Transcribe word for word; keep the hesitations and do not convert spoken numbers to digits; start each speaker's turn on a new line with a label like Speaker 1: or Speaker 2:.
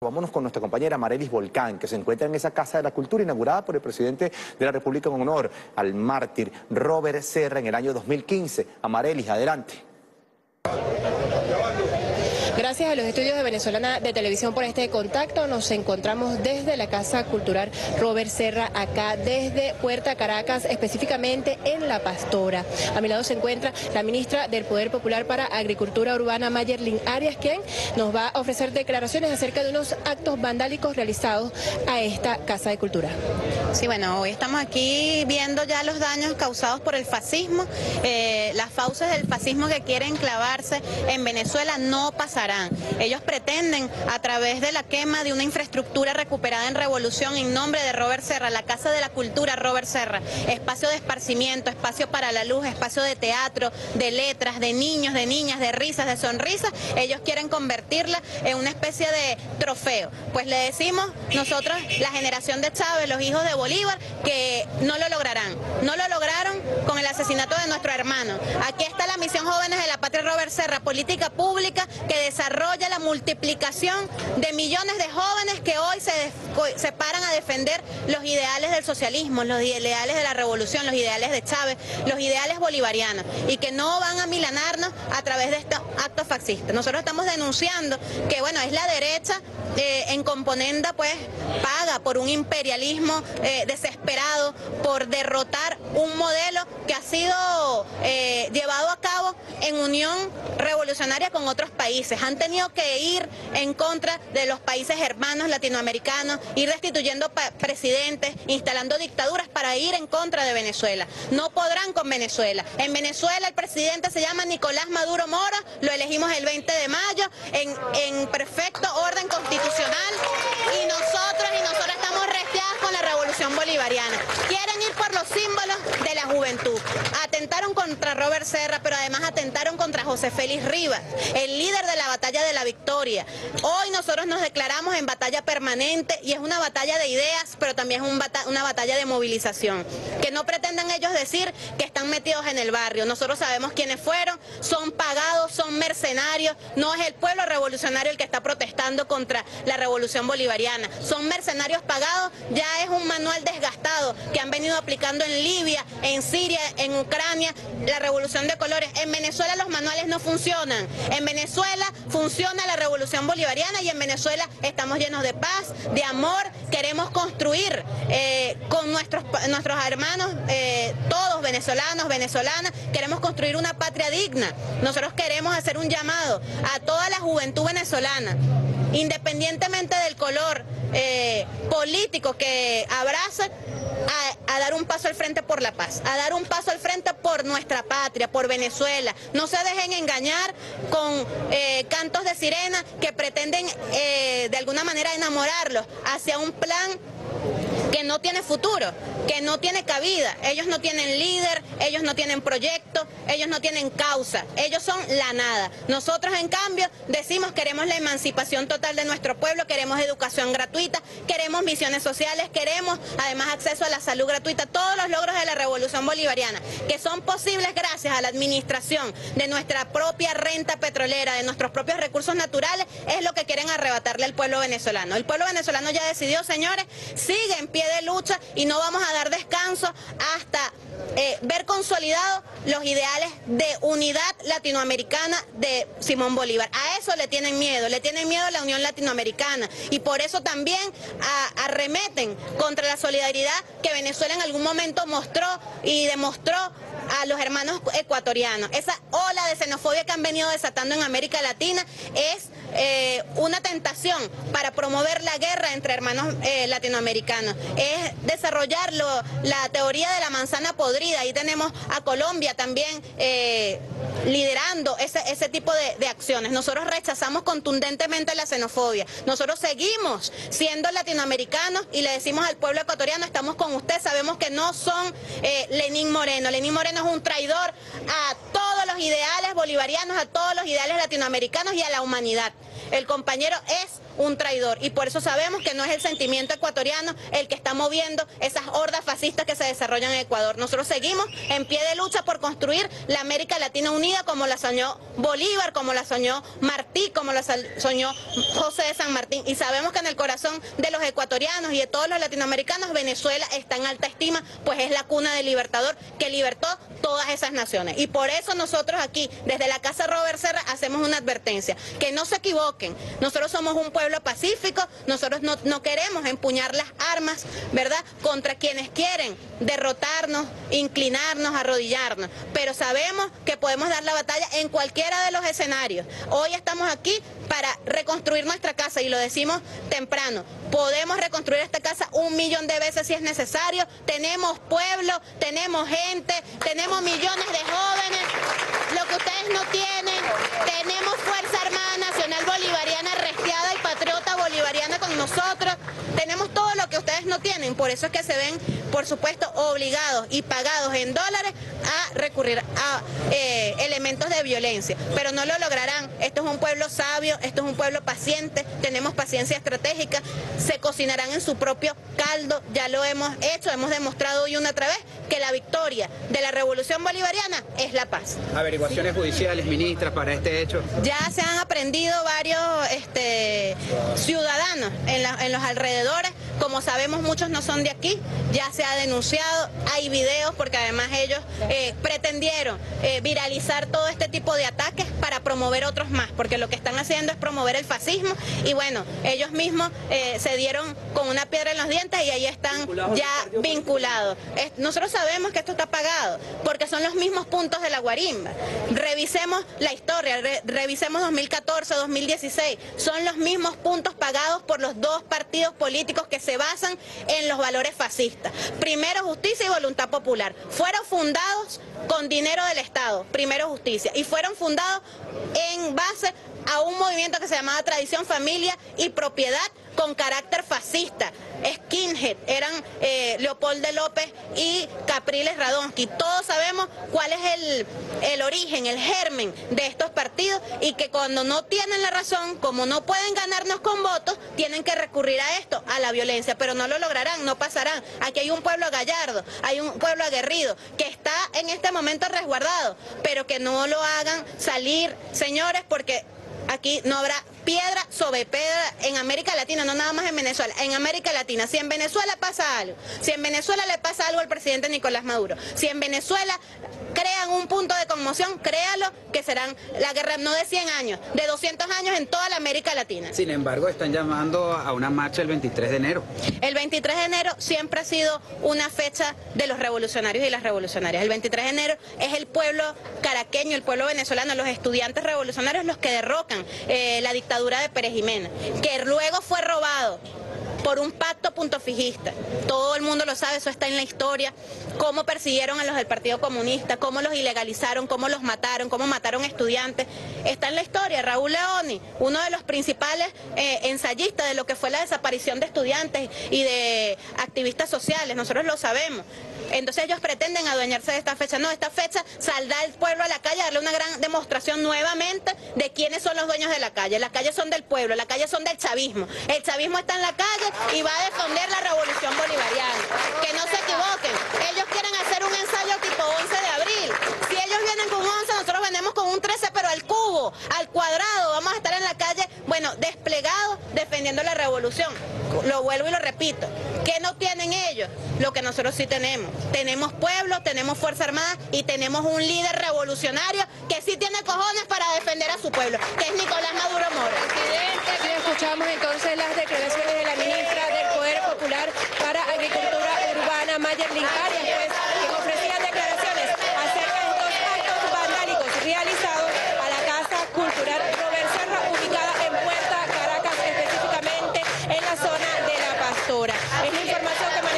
Speaker 1: Vámonos con nuestra compañera Marelis Volcán, que se encuentra en esa Casa de la Cultura inaugurada por el presidente de la República en honor al mártir Robert Serra en el año dos mil quince. Marelis, adelante.
Speaker 2: Gracias a los estudios de Venezolana de Televisión por este contacto. Nos encontramos desde la Casa Cultural Robert Serra, acá desde Puerta Caracas, específicamente en La Pastora. A mi lado se encuentra la ministra del Poder Popular para Agricultura Urbana, Mayerlin Arias, quien nos va a ofrecer declaraciones acerca de unos actos vandálicos realizados a esta Casa de Cultura.
Speaker 3: Sí, bueno, hoy estamos aquí viendo ya los daños causados por el fascismo. Eh, las fauces del fascismo que quieren clavarse en Venezuela no pasarán. Ellos pretenden, a través de la quema de una infraestructura recuperada en revolución en nombre de Robert Serra, la Casa de la Cultura Robert Serra, espacio de esparcimiento, espacio para la luz, espacio de teatro, de letras, de niños, de niñas, de risas, de sonrisas, ellos quieren convertirla en una especie de trofeo. Pues le decimos nosotros, la generación de Chávez, los hijos de Bolívar, que no lo lograrán. No lo lograron con el asesinato de nuestro hermano. Aquí está la misión Jóvenes de la Patria Robert Serra, política pública que desarrolla la multiplicación de millones de jóvenes que hoy se, se paran a defender los ideales del socialismo, los ideales de la revolución, los ideales de Chávez, los ideales bolivarianos, y que no van a milanarnos a través de estos actos fascistas. Nosotros estamos denunciando que, bueno, es la derecha eh, en componenda, pues, paga por un imperialismo eh, desesperado, por derrotar un modelo que ha sido eh, llevado a cabo en unión revolucionaria con otros países. Han tenido que ir en contra de los países hermanos latinoamericanos, ir destituyendo presidentes, instalando dictaduras para ir en contra de Venezuela. No podrán con Venezuela. En Venezuela el presidente se llama Nicolás Maduro Moro, lo elegimos el veinte de mayo en, en perfecto orden constitucional, y nosotros y nosotras estamos restiadas con la revolución bolivariana. Quieren ir por los símbolos de la juventud. Atentaron contra Robert Serra, pero además atentaron contra José Félix Rivas, el líder de la batalla de la victoria. Hoy nosotros nos declaramos en batalla permanente, y es una batalla de ideas, pero también es un bata una batalla de movilización. Que no pretendan ellos decir que están metidos en el barrio. Nosotros sabemos quiénes fueron, son pagados, son mercenarios. No es el pueblo revolucionario el que está protestando contra la revolución bolivariana. Son mercenarios pagados, ya es un manual desgastado que han venido aplicando en Libia, en Siria, en Ucrania, la revolución de colores. En Venezuela los manuales no funcionan. En Venezuela funciona la revolución bolivariana, y en Venezuela estamos llenos de paz, de amor. Queremos construir eh, con nuestros, nuestros hermanos, eh, todos venezolanos, venezolanas, queremos construir una patria digna. Nosotros queremos hacer un llamado a toda la juventud venezolana, independientemente del color eh, político que abrace, a, a dar un paso al frente por la paz, a dar un paso al frente por nuestra patria, por Venezuela. No se dejen engañar con eh, cantos de sirena que pretenden eh, de alguna manera enamorarlos hacia un plan que no tiene futuro, que no tiene cabida. Ellos no tienen líder, ellos no tienen proyecto, ellos no tienen causa, ellos son la nada. Nosotros, en cambio, decimos queremos la emancipación total de nuestro pueblo, queremos educación gratuita, queremos misiones sociales, queremos además acceso a la salud gratuita, todos los logros de la revolución bolivariana, que son posibles gracias a la administración de nuestra propia renta petrolera, de nuestros propios recursos naturales, es lo que quieren arrebatarle al pueblo venezolano. El pueblo venezolano ya decidió, señores, sigue en pie de lucha, y no vamos a dar descanso hasta eh, ver consolidados los ideales de unidad latinoamericana de Simón Bolívar. A eso le tienen miedo, le tienen miedo a la Unión Latinoamericana, y por eso también a, arremeten contra la solidaridad que Venezuela en algún momento mostró y demostró a los hermanos ecuatorianos. Esa ola de xenofobia que han venido desatando en América Latina es eh, una tentación para promover la guerra entre hermanos eh, latinoamericanos. Es desarrollar lo, la teoría de la manzana podrida. Ahí tenemos a Colombia también eh, liderando ese, ese tipo de, de acciones. Nosotros rechazamos contundentemente la xenofobia. Nosotros seguimos siendo latinoamericanos y le decimos al pueblo ecuatoriano, estamos con usted, sabemos que no son eh, Lenín Moreno. Lenín Moreno es un traidor a todos los ideales bolivarianos, a todos los ideales latinoamericanos y a la humanidad. El compañero es un traidor y por eso sabemos que no es el sentimiento ecuatoriano el que está moviendo esas hordas fascistas que se desarrollan en Ecuador. Nosotros seguimos en pie de lucha por construir la América Latina unida como la soñó Bolívar, como la soñó Martí, como la soñó José de San Martín, y sabemos que en el corazón de los ecuatorianos y de todos los latinoamericanos Venezuela está en alta estima, pues es la cuna del Libertador que libertó todas esas naciones. Y por eso nosotros aquí, desde la Casa Robert Serra, hacemos una advertencia, que no se equivoquen. Nosotros somos un pueblo pacífico, nosotros no, no queremos empuñar las armas, ¿verdad?, contra quienes quieren derrotarnos, inclinarnos, arrodillarnos, pero sabemos que podemos dar la batalla en cualquiera de los escenarios. Hoy estamos aquí para reconstruir nuestra casa y lo decimos temprano, podemos reconstruir esta casa un millón de veces si es necesario, tenemos pueblo, tenemos gente, tenemos millones de jóvenes, lo que ustedes no tienen, tenemos Fuerza Armada Nacional Bolivariana restiada y patriota bolivariana con nosotros, tenemos todo lo que ustedes no tienen, por eso es que se ven, por supuesto, obligados y pagados en dólares a recurrir a eh, elementos de violencia, pero no lo lograrán. Esto es un pueblo sabio, esto es un pueblo paciente, tenemos paciencia estratégica, se cocinarán en su propio caldo, ya lo hemos hecho, hemos demostrado hoy una otra vez que la victoria de la revolución bolivariana es la paz.
Speaker 4: Averiguaciones judiciales, ministras, para este hecho.
Speaker 3: Ya se han aprendido varios este, ciudadanos en, la, en los alrededores, como sabemos muchos no son de aquí, ya se ha denunciado, hay videos porque además ellos eh, pretendieron eh, viralizar todo este tipo de ataques para promover otros más, porque lo que están haciendo es promover el fascismo y bueno, ellos mismos eh, se dieron con una piedra en los dientes y ahí están ya vinculados. Es, nosotros sabemos que esto está pagado porque son los mismos puntos de la guarimba. Revisemos la historia, re, revisemos dos mil catorce, dos mil dieciséis, son los mismos puntos pagados por los dos partidos políticos que se basan en los valores fascistas. Primero justicia y voluntad popular. Fueron fundados con dinero del Estado, primero justicia, y fueron fundados en base a un movimiento que se llamaba Tradición, Familia y Propiedad con carácter fascista. Skinhead, eran eh, Leopoldo López y Capriles Radonsky. Todos sabemos cuál es el, el origen, el germen de estos partidos y que cuando no tienen la razón, como no pueden ganarnos con votos, tienen que recurrir a esto, a la violencia, pero no lo lograrán, no pasarán. Aquí hay un pueblo gallardo, hay un pueblo aguerrido que está en este momento resguardado, pero que no lo hagan salir, señores, porque aquí no habrá piedra sobre piedra en América Latina, no nada más en Venezuela, en América Latina. Si en Venezuela pasa algo, si en Venezuela le pasa algo al presidente Nicolás Maduro, si en Venezuela crean un punto de conmoción, créalo que serán la guerra no de cien años, de doscientos años en toda la América Latina.
Speaker 4: Sin embargo, están llamando a una marcha el veintitrés de enero.
Speaker 3: El veintitrés de enero siempre ha sido una fecha de los revolucionarios y las revolucionarias. El veintitrés de enero es el pueblo caraqueño, el pueblo venezolano, los estudiantes revolucionarios los que derrocan eh, la dictadura de Pérez Jiménez, que luego fue robado por un pacto punto fijista. Todo el mundo lo sabe, eso está en la historia, cómo persiguieron a los del Partido Comunista, cómo los ilegalizaron, cómo los mataron, cómo mataron estudiantes. Está en la historia. Raúl Leoni, uno de los principales eh, ensayistas de lo que fue la desaparición de estudiantes y de activistas sociales, nosotros lo sabemos. Entonces ellos pretenden adueñarse de esta fecha. No, esta fecha saldrá el pueblo a la calle a darle una gran demostración nuevamente de quiénes son los dueños de la calle. Las calles son del pueblo, las calles son del chavismo. El chavismo está en la calle y va a defender la revolución bolivariana. Que no se equivoquen. Ellos quieren hacer un ensayo tipo once de abril. Si ellos vienen con un once, nosotros venimos con un trece, pero al cubo, al cuadrado. Vamos a estar en la calle, bueno, desplegados, defendiendo la revolución. Lo vuelvo y lo repito. ¿Qué no tienen ellos? Lo que nosotros sí tenemos. Tenemos pueblo, tenemos Fuerza Armada y tenemos un líder revolucionario que sí tiene cojones para defender a su pueblo, que es Nicolás Maduro Moro.
Speaker 2: Presidente, aquí escuchamos entonces las declaraciones de la ministra del Poder Popular para Agricultura Urbana, Mayerlin Arias, pues, que ofrecían declaraciones acerca de estos actos vandálicos realizados a la Casa Cultural Robert Serra, ubicada en Puerta Caracas, específicamente en la zona de La Pastora. Es la información que maneja